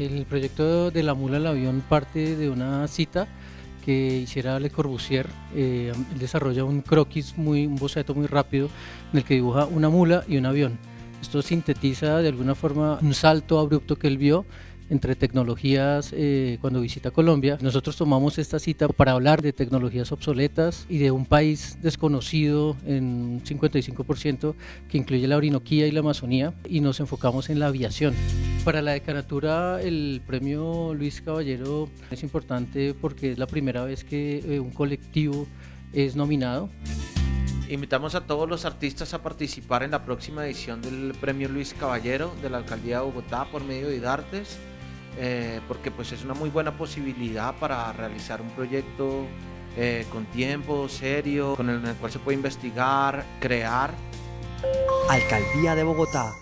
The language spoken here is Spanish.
El proyecto de la mula al avión parte de una cita que hiciera Le Corbusier. Él desarrolla un croquis, un boceto muy rápido en el que dibuja una mula y un avión. Esto sintetiza de alguna forma un salto abrupto que él vio entre tecnologías cuando visita Colombia. Nosotros tomamos esta cita para hablar de tecnologías obsoletas y de un país desconocido en un 55% que incluye la Orinoquía y la Amazonía, y nos enfocamos en la aviación. Para la decanatura el premio Luis Caballero es importante porque es la primera vez que un colectivo es nominado. Invitamos a todos los artistas a participar en la próxima edición del premio Luis Caballero de la Alcaldía de Bogotá por medio de IDARTES, porque pues es una muy buena posibilidad para realizar un proyecto con tiempo, serio, con el cual se puede investigar, crear. Alcaldía de Bogotá.